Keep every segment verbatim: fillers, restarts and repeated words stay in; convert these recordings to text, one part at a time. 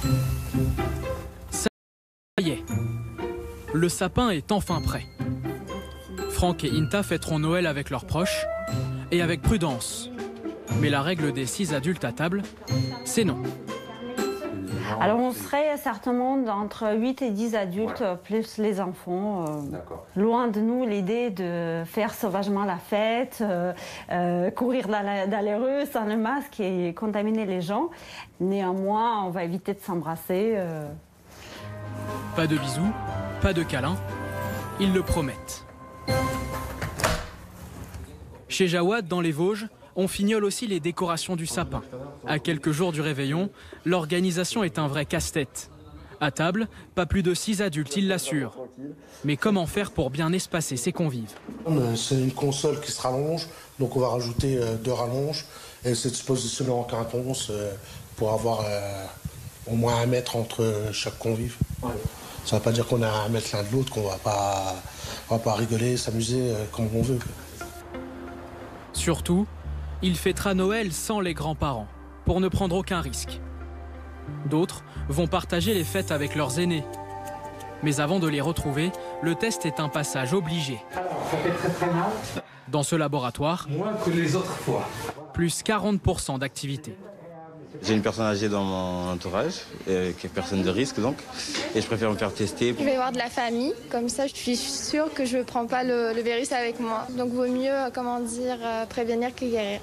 Ça y est, le sapin est enfin prêt. Franck et Inta fêteront Noël avec leurs proches et avec prudence. Mais la règle des six adultes à table, c'est non. Alors on serait certainement entre huit et dix adultes, ouais. Plus les enfants. Euh, loin de nous l'idée de faire sauvagement la fête, euh, euh, courir dans, la, dans les rues sans le masque et contaminer les gens. Néanmoins, on va éviter de s'embrasser. Euh... Pas de bisous, pas de câlins, ils le promettent. Chez Jawad, dans les Vosges, on fignole aussi les décorations du sapin. À quelques jours du réveillon, l'organisation est un vrai casse-tête. À table, pas plus de six adultes, il l'assure. Mais comment faire pour bien espacer ses convives? C'est une console qui se rallonge, donc on va rajouter deux rallonges et c'est de se positionner en quinconce pour avoir euh, au moins un mètre entre chaque convive. Ça ne veut pas dire qu'on a un mètre l'un de l'autre, qu'on ne va pas, on va pas rigoler, s'amuser comme on veut. Surtout, il fêtera Noël sans les grands-parents, pour ne prendre aucun risque. D'autres vont partager les fêtes avec leurs aînés. Mais avant de les retrouver, le test est un passage obligé. Alors, ça fait très très mal. Dans ce laboratoire, moins que les autres fois. Plus quarante pour cent d'activité. J'ai une personne âgée dans mon entourage, euh, qui est personne de risque donc, et je préfère me faire tester. Je vais voir de la famille, comme ça je suis sûre que je ne prends pas le, le virus avec moi. Donc vaut mieux, comment dire, euh, prévenir que guérir.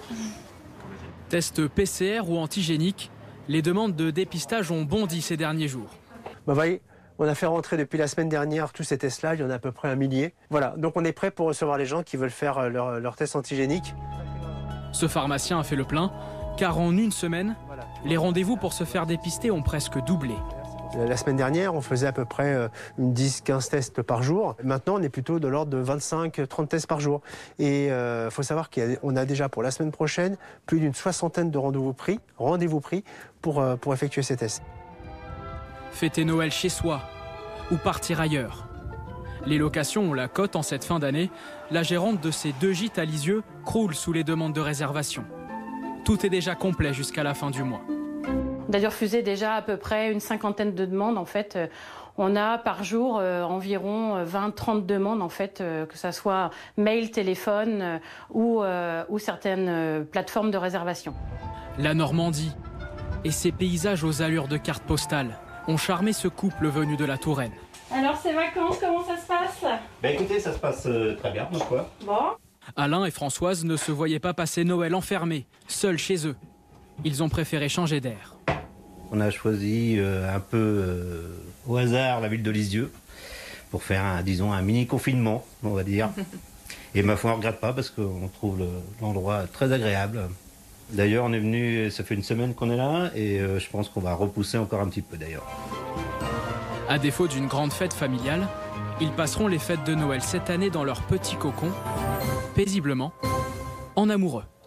Test P C R ou antigénique, les demandes de dépistage ont bondi ces derniers jours. Bah, voyez, on a fait rentrer depuis la semaine dernière tous ces tests-là, il y en a à peu près un millier. Voilà, donc on est prêt pour recevoir les gens qui veulent faire leur, leur test antigénique. Ce pharmacien a fait le plein, car en une semaine, les rendez-vous pour se faire dépister ont presque doublé. La semaine dernière, on faisait à peu près une dix quinze tests par jour. Maintenant, on est plutôt de l'ordre de vingt-cinq trente tests par jour. Et il euh, faut savoir qu'on a, a déjà pour la semaine prochaine plus d'une soixantaine de rendez-vous pris, rendez-vous pris pour, euh, pour effectuer ces tests. Fêter Noël chez soi ou partir ailleurs. Les locations ont la cote en cette fin d'année. La gérante de ces deux gîtes à Lisieux croule sous les demandes de réservation. Tout est déjà complet jusqu'à la fin du mois. On a dû refuser déjà à peu près une cinquantaine de demandes. En fait, on a par jour euh, environ vingt trente demandes, en fait, euh, que ce soit mail, téléphone euh, ou, euh, ou certaines euh, plateformes de réservation. La Normandie et ses paysages aux allures de cartes postales ont charmé ce couple venu de la Touraine. Alors, ces vacances, comment ça se passe? Ben écoutez, ça se passe euh, très bien, donc quoi. Bon. Alain et Françoise ne se voyaient pas passer Noël enfermés, seuls chez eux. Ils ont préféré changer d'air. On a choisi euh, un peu euh, au hasard la ville de Lisieux pour faire, un, disons, un mini-confinement, on va dire. Et ma foi, on ne regrette pas parce qu'on trouve l'endroit très agréable. D'ailleurs, on est venu, ça fait une semaine qu'on est là et euh, je pense qu'on va repousser encore un petit peu d'ailleurs. À défaut d'une grande fête familiale, ils passeront les fêtes de Noël cette année dans leur petit cocon, paisiblement, en amoureux.